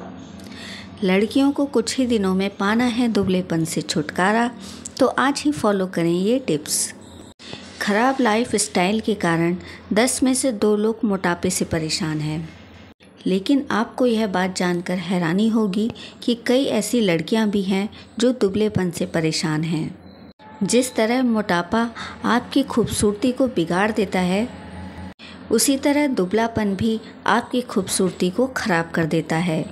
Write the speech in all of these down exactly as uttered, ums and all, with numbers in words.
लड़कियों को कुछ ही दिनों में पाना है दुबलेपन से छुटकारा, तो आज ही फॉलो करें ये टिप्स। खराब लाइफ स्टाइल के कारण दस में से दो लोग मोटापे से परेशान हैं। लेकिन आपको यह बात जानकर हैरानी होगी कि कई ऐसी लड़कियां भी हैं जो दुबलेपन से परेशान हैं। जिस तरह मोटापा आपकी खूबसूरती को बिगाड़ देता है, उसी तरह दुबलापन भी आपकी खूबसूरती को खराब कर देता है।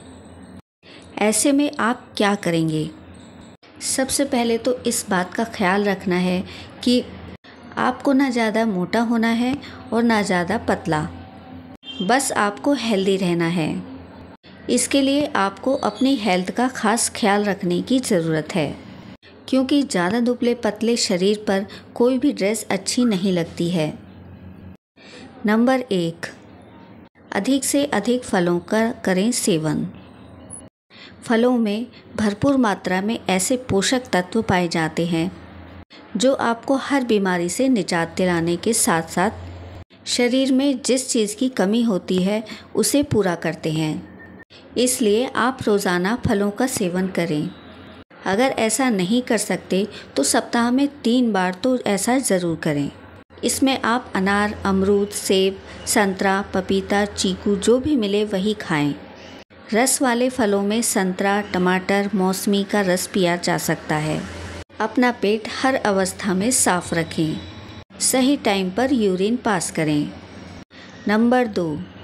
ऐसे में आप क्या करेंगे? सबसे पहले तो इस बात का ख्याल रखना है कि आपको ना ज़्यादा मोटा होना है और ना ज़्यादा पतला, बस आपको हेल्दी रहना है। इसके लिए आपको अपनी हेल्थ का खास ख्याल रखने की ज़रूरत है, क्योंकि ज़्यादा दुबले पतले शरीर पर कोई भी ड्रेस अच्छी नहीं लगती है। नंबर एक, अधिक से अधिक फलों का करें सेवन। फलों में भरपूर मात्रा में ऐसे पोषक तत्व पाए जाते हैं जो आपको हर बीमारी से निजात दिलाने के साथ साथ शरीर में जिस चीज़ की कमी होती है उसे पूरा करते हैं। इसलिए आप रोज़ाना फलों का सेवन करें। अगर ऐसा नहीं कर सकते तो सप्ताह में तीन बार तो ऐसा ज़रूर करें। इसमें आप अनार, अमरूद, सेब, संतरा, पपीता, चीकू जो भी मिले वही खाएं। रस वाले फलों में संतरा, टमाटर, मौसमी का रस पिया जा सकता है। अपना पेट हर अवस्था में साफ रखें। सही टाइम पर यूरिन पास करें। नंबर दो,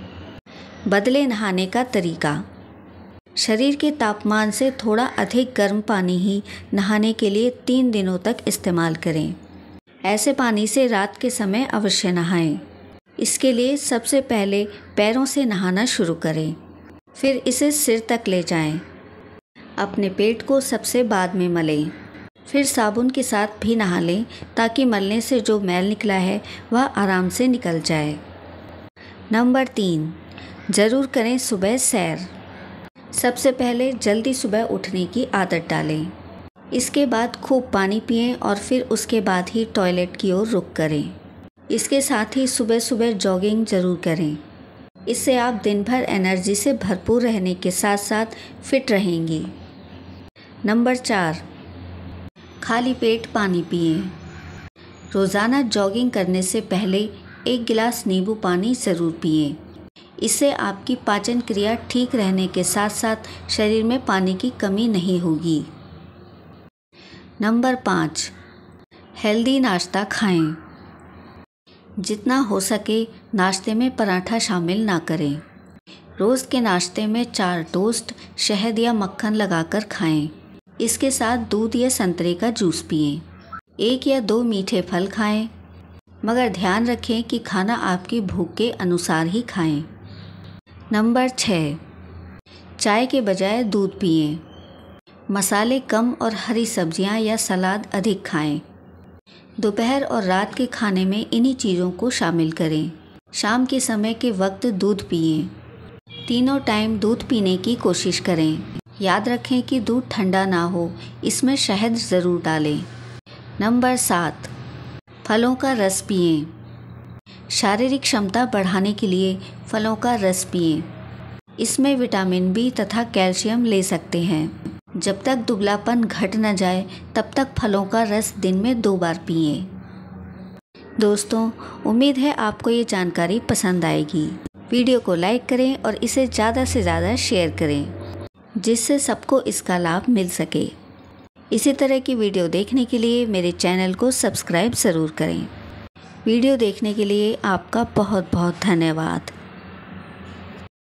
बदले नहाने का तरीका। शरीर के तापमान से थोड़ा अधिक गर्म पानी ही नहाने के लिए तीन दिनों तक इस्तेमाल करें। ऐसे पानी से रात के समय अवश्य नहाएं। इसके लिए सबसे पहले पैरों से नहाना शुरू करें, फिर इसे सिर तक ले जाएं। अपने पेट को सबसे बाद में मलें, फिर साबुन के साथ भी नहा लें ताकि मलने से जो मैल निकला है वह आराम से निकल जाए। नंबर तीन, ज़रूर करें सुबह सैर। सबसे पहले जल्दी सुबह उठने की आदत डालें। इसके बाद खूब पानी पिएं और फिर उसके बाद ही टॉयलेट की ओर रुख करें। इसके साथ ही सुबह सुबह जॉगिंग ज़रूर करें। इससे आप दिन भर एनर्जी से भरपूर रहने के साथ साथ फिट रहेंगी। नंबर चार, खाली पेट पानी पिएं। रोज़ाना जॉगिंग करने से पहले एक गिलास नींबू पानी ज़रूर पिएं। इससे आपकी पाचन क्रिया ठीक रहने के साथ साथ शरीर में पानी की कमी नहीं होगी। नंबर पाँच, हेल्दी नाश्ता खाएं। जितना हो सके नाश्ते में पराठा शामिल ना करें। रोज़ के नाश्ते में चार टोस्ट शहद या मक्खन लगाकर खाएं। इसके साथ दूध या संतरे का जूस पिएं। एक या दो मीठे फल खाएं, मगर ध्यान रखें कि खाना आपकी भूख के अनुसार ही खाएं। नंबर छः, चाय के बजाय दूध पिएं। मसाले कम और हरी सब्जियां या सलाद अधिक खाएं। दोपहर और रात के खाने में इन्हीं चीज़ों को शामिल करें। शाम के समय के वक्त दूध पिएं। तीनों टाइम दूध पीने की कोशिश करें। याद रखें कि दूध ठंडा ना हो, इसमें शहद ज़रूर डालें। नंबर सात, फलों का रस पिएं। शारीरिक क्षमता बढ़ाने के लिए फलों का रस पिएं। इसमें विटामिन बी तथा कैल्शियम ले सकते हैं। जब तक दुबलापन घट न जाए तब तक फलों का रस दिन में दो बार पिएं। दोस्तों, उम्मीद है आपको ये जानकारी पसंद आएगी। वीडियो को लाइक करें और इसे ज़्यादा से ज़्यादा शेयर करें, जिससे सबको इसका लाभ मिल सके। इसी तरह की वीडियो देखने के लिए मेरे चैनल को सब्सक्राइब ज़रूर करें। वीडियो देखने के लिए आपका बहुत बहुत धन्यवाद।